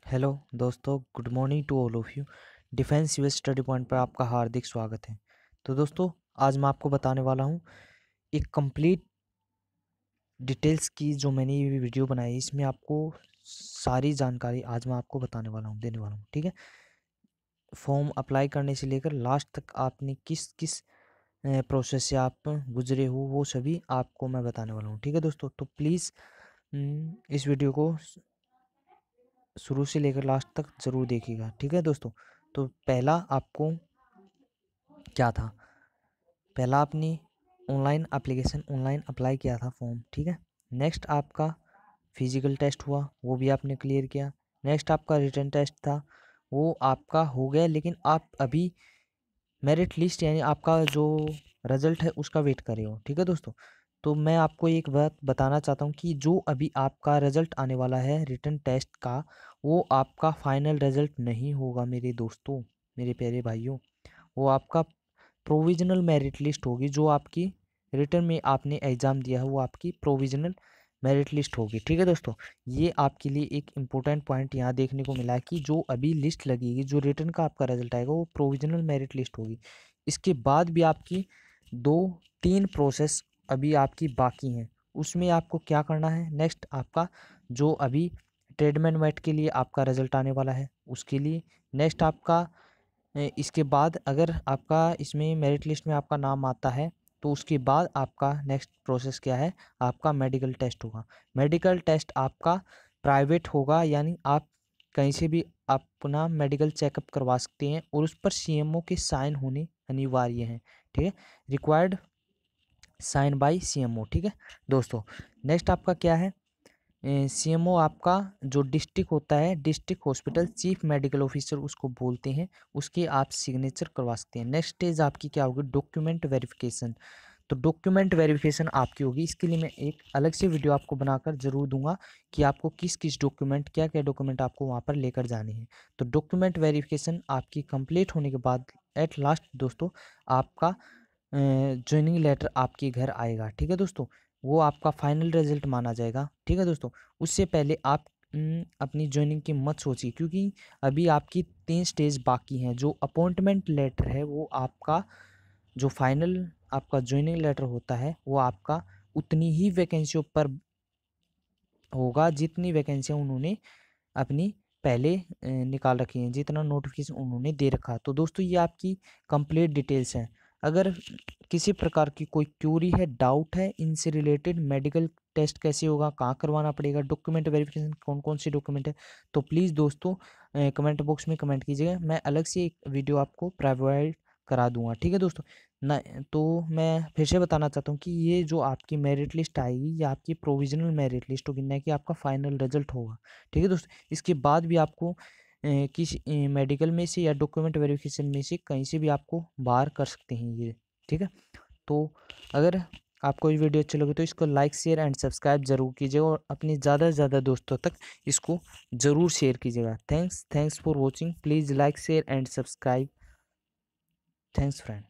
Hello दोस्तों, good morning to all of you. Defence US study point पर आपका हार्दिक स्वागत है। तो दोस्तों, आज मैं आपको बताने वाला हूँ एक कंप्लीट डिटेल्स की जो मैंने ये वीडियो बनाई है। इसमें आपको सारी जानकारी आज मैं आपको बताने वाला हूँ, देने वाला हूँ। ठीक है, फॉर्म अप्लाई करने से लेकर लास्ट तक आपने किस किस प्रोसेस से आप गुजरे हो वो सभी आपको मैं बताने वाला हूँ। ठीक है दोस्तों, तो प्लीज़ इस वीडियो को शुरू से लेकर लास्ट तक ज़रूर देखिएगा। ठीक है दोस्तों, तो पहला आपको क्या था, पहला आपने ऑनलाइन अप्लाई किया था फॉर्म। ठीक है, नेक्स्ट आपका फिजिकल टेस्ट हुआ, वो भी आपने क्लियर किया। नेक्स्ट आपका रिटन टेस्ट था, वो आपका हो गया, लेकिन आप अभी मेरिट लिस्ट यानी आपका जो रिजल्ट है उसका वेट कर रहे हो। ठीक है दोस्तों, तो मैं आपको एक बात बताना चाहता हूँ कि जो अभी आपका रिजल्ट आने वाला है रिटन टेस्ट का, वो आपका फाइनल रिजल्ट नहीं होगा मेरे दोस्तों, मेरे प्यारे भाइयों। वो आपका प्रोविजनल मेरिट लिस्ट होगी। जो आपकी रिटर्न में आपने एग्ज़ाम दिया है वो आपकी प्रोविजनल मेरिट लिस्ट होगी। ठीक है दोस्तों, ये आपके लिए एक इम्पोर्टेंट पॉइंट यहाँ देखने को मिला है कि जो अभी लिस्ट लगेगी, जो रिटर्न का आपका रिजल्ट आएगा वो प्रोविजनल मेरिट लिस्ट होगी। इसके बाद भी आपकी 2-3 प्रोसेस अभी आपकी बाकी हैं। उसमें आपको क्या करना है, नेक्स्ट आपका जो अभी ट्रेडमैन वेट के लिए आपका रिजल्ट आने वाला है उसके लिए, नेक्स्ट आपका इसके बाद अगर आपका इसमें मेरिट लिस्ट में आपका नाम आता है तो उसके बाद आपका नेक्स्ट प्रोसेस क्या है, आपका मेडिकल टेस्ट होगा। मेडिकल टेस्ट आपका प्राइवेट होगा, यानी आप कहीं से भी अपना मेडिकल चेकअप करवा सकते हैं और उस पर सीएमओ के साइन होने अनिवार्य हैं। ठीक है, रिक्वायर्ड साइन बाय सीएमओ। ठीक है दोस्तों, नेक्स्ट आपका क्या है, सीएमओ आपका जो डिस्ट्रिक्ट होता है, district hospital chief medical officer उसको बोलते हैं, उसके आप सिग्नेचर करवा सकते हैं। नेक्स्ट स्टेज आपकी क्या होगी, डॉक्यूमेंट वेरिफिकेशन। तो डॉक्यूमेंट वेरिफिकेशन आपकी होगी, इसके लिए मैं एक अलग से वीडियो आपको बनाकर ज़रूर दूंगा कि आपको किस किस डॉक्यूमेंट, क्या क्या डॉक्यूमेंट आपको वहाँ पर लेकर जाने हैं। तो डॉक्यूमेंट वेरिफिकेशन आपकी कंप्लीट होने के बाद एट लास्ट दोस्तों आपका ज्वाइनिंग लेटर आपके घर आएगा। ठीक है दोस्तों, वो आपका फाइनल रिजल्ट माना जाएगा। ठीक है दोस्तों, उससे पहले आप अपनी ज्वाइनिंग की मत सोचिए, क्योंकि अभी आपकी 3 स्टेज बाकी हैं। जो अपॉइंटमेंट लेटर है वो आपका, जो फाइनल आपका ज्वाइनिंग लेटर होता है वो आपका उतनी ही वैकेंसियों पर होगा जितनी वैकेंसियाँ उन्होंने अपनी पहले निकाल रखी हैं, जितना नोटिफिकेशन उन्होंने दे रखा। तो दोस्तों, ये आपकी कंप्लीट डिटेल्स हैं। अगर किसी प्रकार की कोई क्यूरी है, डाउट है इनसे रिलेटेड, मेडिकल टेस्ट कैसे होगा, कहाँ करवाना पड़ेगा, डॉक्यूमेंट वेरिफिकेशन कौन कौन से डॉक्यूमेंट है, तो प्लीज़ दोस्तों कमेंट बॉक्स में कमेंट कीजिएगा। मैं अलग से एक वीडियो आपको प्रोवाइड करा दूंगा। ठीक है दोस्तों ना, तो मैं फिर से बताना चाहता हूँ कि ये जो आपकी मेरिट लिस्ट आएगी ये आपकी प्रोविजनल मेरिट लिस्ट होगी, न कि आपका फाइनल रिजल्ट होगा। ठीक है दोस्तों, इसके बाद भी आपको किसी मेडिकल में से या डॉक्यूमेंट वेरिफिकेशन में से कहीं से भी आपको बाहर कर सकते हैं ये। ठीक है, तो अगर आपको ये वीडियो अच्छी लगे तो इसको लाइक शेयर एंड सब्सक्राइब जरूर कीजिएगा और अपने ज़्यादा से ज़्यादा दोस्तों तक इसको ज़रूर शेयर कीजिएगा। Thanks for watching, please like share and subscribe. Thanks friend.